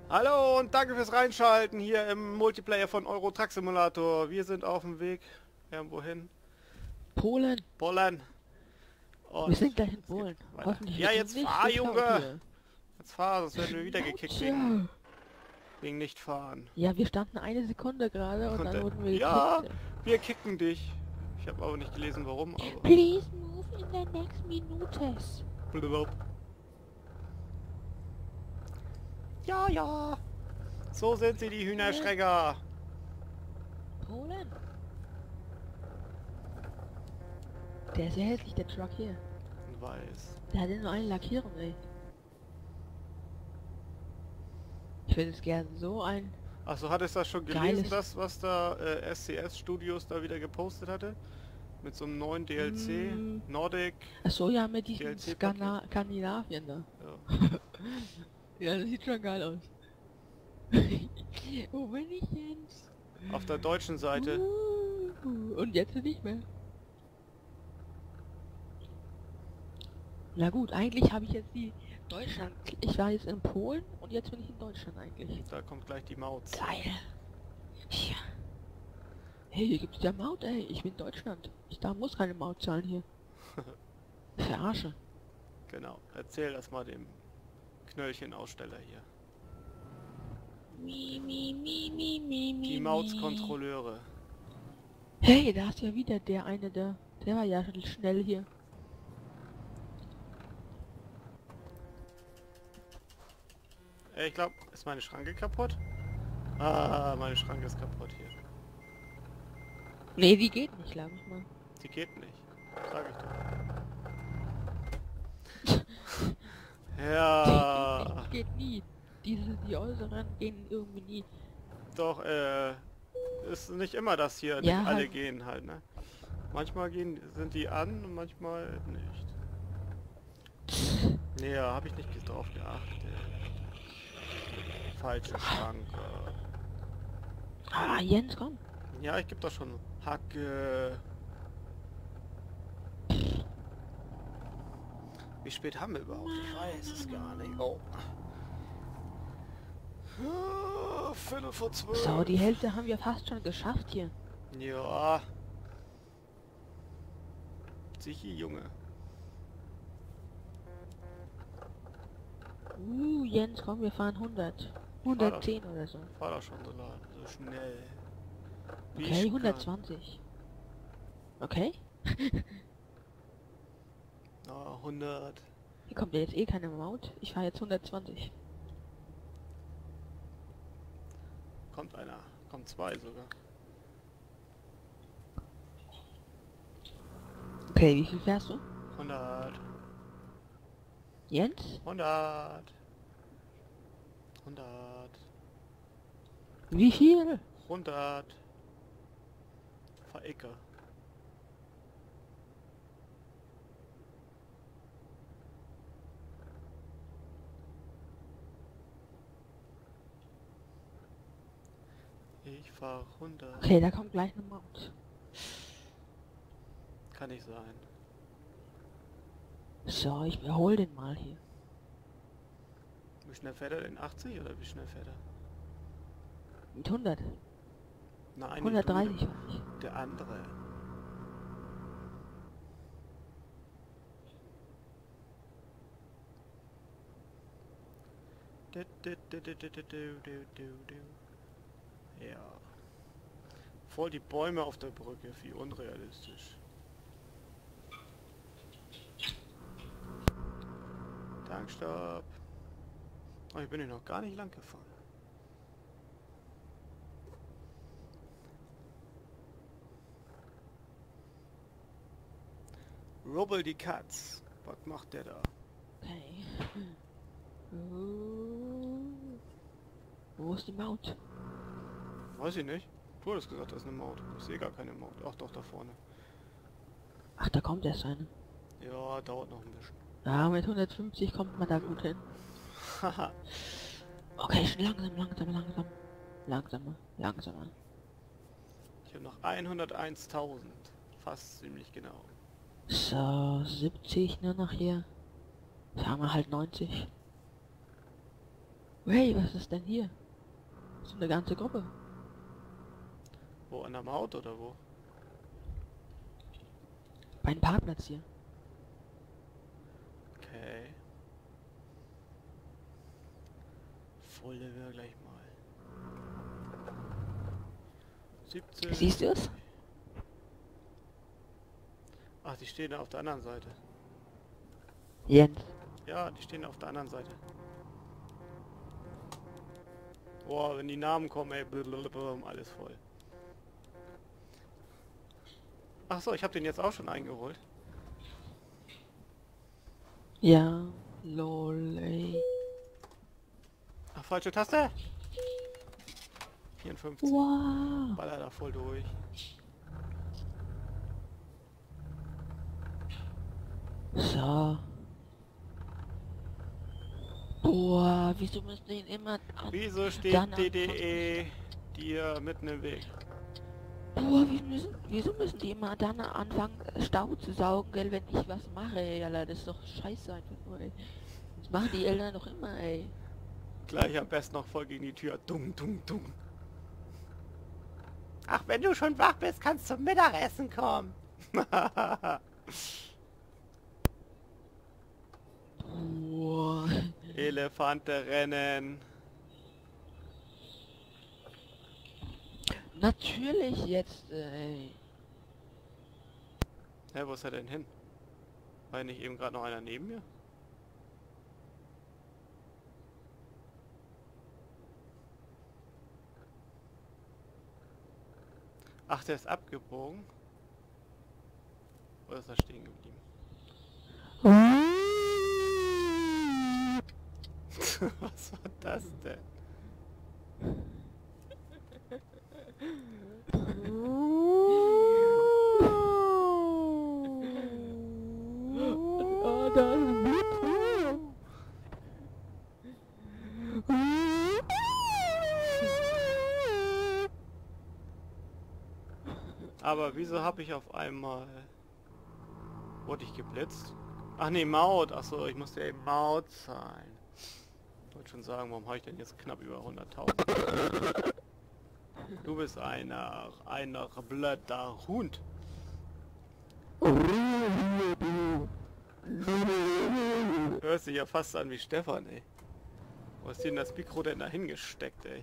Hallo und danke fürs Reinschalten hier im Multiplayer von Euro Truck Simulator. Wir sind auf dem Weg irgendwo hin. Polen. Polen. Wir Und sind gleich in es geht Polen. weiter. Hoffentlich Ja, wird jetzt uns nicht fahr, geklaut Junge! hier. Jetzt fahr, sonst werden wir wieder gekickt wegen nicht fahren. Ja, wir standen eine Sekunde gerade und Und dann wurden wir ja, gekickt. wir kicken dich. Ich habe aber nicht gelesen, warum, aber... Please move in the next minutes. Blub. Ja, ja. So sind sie, die Hühnerschrecker. Polen. Der ist ja hässlich, der Truck hier. Weiß. Der hat ja nur eine Lackierung, ey. Ich würde es gerne so ein... Achso, hattest du das schon gelesen, Geiles. das, was da SCS Studios da wieder gepostet hatte? Mit so einem neuen DLC, Nordic. Achso, ja, mit diesen DLC-Paket. Skandinavien da. Ja. Ja, das sieht schon geil aus. Wo bin ich jetzt? Auf der deutschen Seite. Und jetzt nicht mehr. Na gut, eigentlich habe ich jetzt die Deutschland. Ich war jetzt in Polen und jetzt bin ich in Deutschland eigentlich. Da kommt gleich die Maut. Geil. Ja. Hey, hier gibt's ja Maut, ey. Ich bin Deutschland. Ich muss keine Maut zahlen hier. Verarsche. Genau. Erzähl das mal dem Knöllchenaussteller hier. Die Mautskontrolleure. Hey, da ist ja wieder der eine da. Der war ja schon schnell hier. Ich glaube, ist meine Schranke kaputt? Ah, meine Schranke ist kaputt hier. Nee, die geht nicht, glaube ich mal. Die geht nicht. Sag ich doch. Ja. Die geht nie. Die äußeren gehen irgendwie nie. Doch, ist nicht immer das hier, Ja, nicht alle halt. gehen halt, ne? Manchmal sind die an und manchmal nicht. Nee, ja, habe ich nicht drauf geachtet. Falsche Schranke. Ah, Jens, komm. Ja, ich geb doch schon Hacke. Wie spät haben wir überhaupt? Ich weiß es gar nicht. Oh. Viertel vor 12. So, die Hälfte haben wir fast schon geschafft hier. Ja. Sicher, Junge. Jens, komm, wir fahren 100. 110 oder so. Fahr doch schon so schnell. Wie Okay, ich 120. Okay? kann. 100. Hier kommt ja jetzt eh keine Maut. Ich fahre jetzt 120. Kommt einer. Kommt zwei sogar. Okay, wie viel fährst du? 100. Jens? 100. 100. Wie viel? 100. Verecke. Ich fahre 100. Okay, da kommt gleich eine Maut. Kann nicht sein. So, ich überhole den mal hier. Wie schnell fährt er denn? 80 oder wie schnell fährt er? Mit 100. Nein, 130 nicht du, war ich. der andere. Ja. Voll die Bäume auf der Brücke, wie unrealistisch. Tankstopp. Oh, ich bin hier noch gar nicht lang gefahren. Rubbel die Katz. Was macht der da? Okay. Wo ist die Maut? Weiß ich nicht. Du hattest gesagt, das ist eine Maut. Ich sehe gar keine Maut. Ach doch, da vorne. Ach, da kommt erst eine. Ja, dauert noch ein bisschen. Ja, mit 150 kommt man da gut hin. Haha. Okay, schon langsam. Langsamer. Ich habe noch 101.000. Fast ziemlich genau. So, 70 nur noch hier. Fahren wir halt 90. Hey, was ist denn hier? So eine ganze Gruppe. Wo, an der Maut oder wo? Mein Parkplatz hier. Okay. Volle wir gleich mal. 17. Siehst du es? Ach, die stehen auf der anderen Seite. Jens. Ja, die stehen auf der anderen Seite. Boah, wenn die Namen kommen, ey, blablabla, alles voll. Ach so, ich habe den jetzt auch schon eingeholt. Ja. Lol, ey. Ach, falsche Taste. 54. Wow. Baller da voll durch. So. Boah, wieso müssen die ihn immer Wieso steht dann DDE dir mitten im Weg? Boah, wieso müssen die immer dann anfangen, Staub zu saugen, gell, wenn ich was mache, ey, Alter, das ist doch scheiße einfach nur, ey. Das machen die Eltern doch immer, ey. Gleich am besten noch voll gegen die Tür. Dung, dung, dung. Ach, wenn du schon wach bist, kannst du zum Mittagessen kommen. Boah. Elefante rennen. Natürlich jetzt, ey. Hä, wo ist er denn hin? War nicht eben gerade noch einer neben mir? Ach, der ist abgebogen. Oder ist er stehen geblieben? Was war das denn? Oh, da ist ein Blitz. Aber wieso habe ich auf einmal... Wurde ich geblitzt? Ach nee, Maut. Achso, ich musste eben Maut zahlen. Ich wollte schon sagen, warum habe ich denn jetzt knapp über 100.000? Du bist einer blöder Hund. Hörst dich ja fast an wie Stefan, ey. Wo hast du denn das Mikro denn da hingesteckt, ey?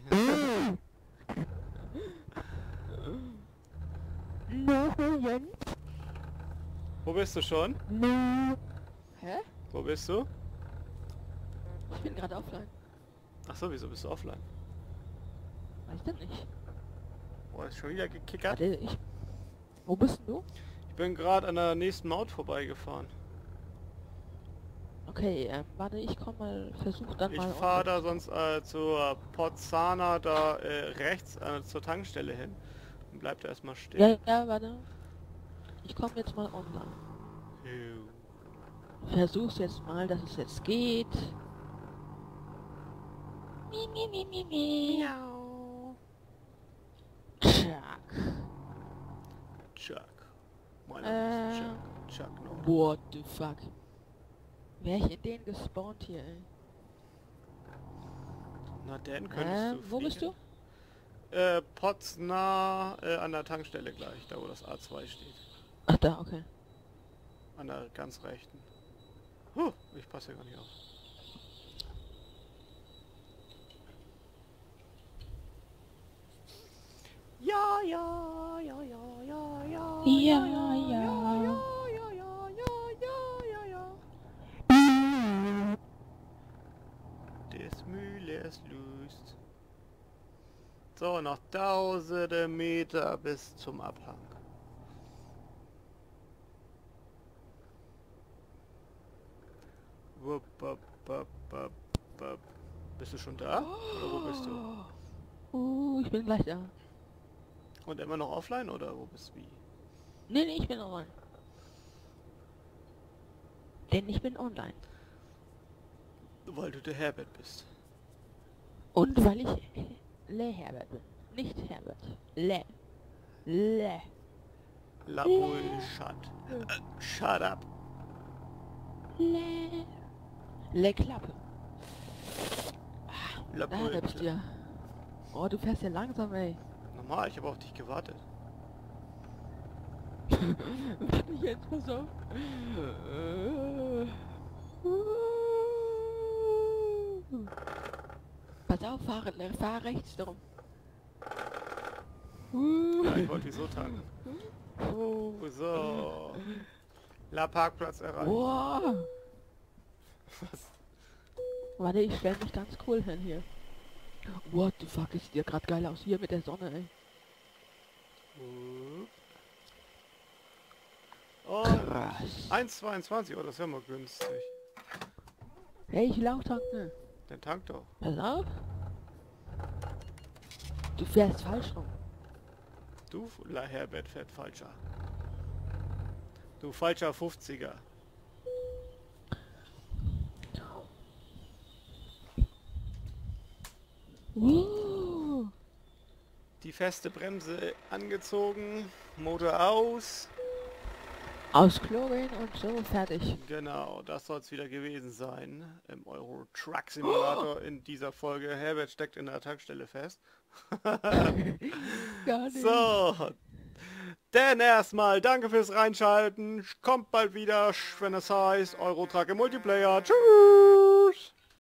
Wo bist du schon? Hä? Wo bist du? Ich bin gerade offline. Ach so, wieso bist du offline? Weiß denn nicht. Boah, ist schon wieder gekickert. Warte, Wo bist denn du? Ich bin gerade an der nächsten Maut vorbeigefahren. Okay, warte, ich komm mal, versuch dann Ich mal... fahre da sonst zur Pozzana da rechts zur Tankstelle hin. Und bleib da erstmal stehen. Ja, ja, warte. Ich komme jetzt mal online. Versuch's jetzt mal, dass es jetzt geht. Miau. Chuck. Chuck. Mein Name ist Chuck. Chuck Norris. What the fuck? Wär ich in den gespawnt hier, ey? Na denn, könntest du Wo bist du? fliegen. Potsdam an der Tankstelle gleich, da wo das A2 steht. Ach, da, okay. An der ganz rechten. Ich passe ja gar nicht auf. Ja, ja, ja, ja, ja, ja. Ja, ja, ja. ja, ja, ja, ja, ja, ja. Des Müllers Lust. So, noch tausende Meter bis zum Abhang. Wupp, wupp, wupp, wupp, wupp. Bist du schon da? Oder wo bist du? Ich bin gleich da. Und immer noch offline oder wo bist du? Wie? Nee, ich bin online. Denn ich bin online. Weil du der Herbert bist. Und weil ich Herbert bin. Nicht Herbert. Le. La Bull, shut up. Le Klappe. La Da bist Puente. du ja. Oh, du fährst ja langsam, ey. Normal, ich habe auf dich gewartet. Warte jetzt, pass auf. Pass auf, fahr rechts drum. Ja, ich wollte wieso tanken. So. La Parkplatz erreicht. Boah. Was? Warte, ich stell mich ganz cool hin hier. What the fuck, ist dir grad geil aus hier mit der Sonne, ey. Oh, Krass. 1,22, oh, das ist ja mal günstig. Hey, ich will auch tanken. Dann tank doch. Pass auf. Du fährst falsch rum. Du, La Herbert fährt falscher. Du falscher 50er. Die feste Bremse angezogen, Motor aus. Aus Klo gehen und so, fertig. Genau, das soll es wieder gewesen sein im Euro Truck Simulator in dieser Folge. Herbert steckt in der Tankstelle fest. Gar nicht. So, denn erstmal danke fürs Reinschalten. Kommt bald wieder, wenn es heißt Euro Truck im Multiplayer. Tschüss!